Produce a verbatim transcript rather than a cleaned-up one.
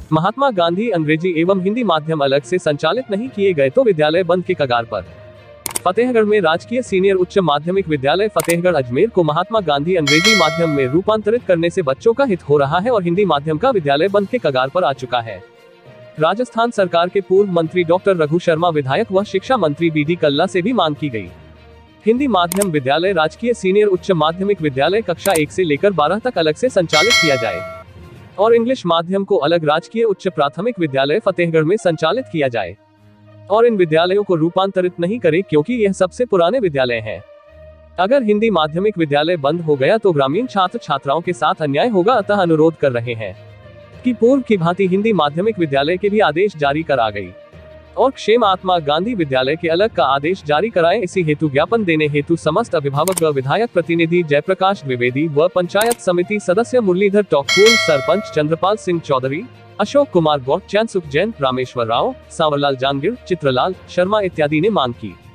महात्मा गांधी अंग्रेजी एवं हिंदी माध्यम अलग से संचालित नहीं किए गए तो विद्यालय बंद के कगार पर। फतेहगढ़ में राजकीय सीनियर उच्च माध्यमिक विद्यालय फतेहगढ़ अजमेर को महात्मा गांधी अंग्रेजी माध्यम में रूपांतरित करने से बच्चों का हित हो रहा है और हिंदी माध्यम का विद्यालय बंद के कगार पर आ चुका है। राजस्थान सरकार के पूर्व मंत्री डॉक्टर रघु शर्मा विधायक व शिक्षा मंत्री बी डी कल्ला से भी मांग की गई। हिंदी माध्यम विद्यालय राजकीय सीनियर उच्च माध्यमिक विद्यालय कक्षा एक से लेकर बारह तक अलग से संचालित किया जाए और इंग्लिश माध्यम को अलग राजकीय उच्च प्राथमिक विद्यालय फतेहगढ़ में संचालित किया जाए और इन विद्यालयों को रूपांतरित नहीं करे क्योंकि यह सबसे पुराने विद्यालय हैं। अगर हिंदी माध्यमिक विद्यालय बंद हो गया तो ग्रामीण छात्र छात्राओं के साथ अन्याय होगा, अतः अनुरोध कर रहे हैं कि पूर्व की भांति हिंदी माध्यमिक विद्यालय के भी आदेश जारी करा गई और क्षेम आत्मा गांधी विद्यालय के अलग का आदेश जारी कराएं। इसी हेतु ज्ञापन देने हेतु समस्त अभिभावक व विधायक प्रतिनिधि जयप्रकाश द्विवेदी व पंचायत समिति सदस्य मुरलीधर टॉकपूर्ण, सरपंच चंद्रपाल सिंह चौधरी, अशोक कुमार गौड़, चैनसुख जैन, रामेश्वर राव, सांवरलाल जांगिड़, चित्रलाल शर्मा इत्यादि ने मांग की।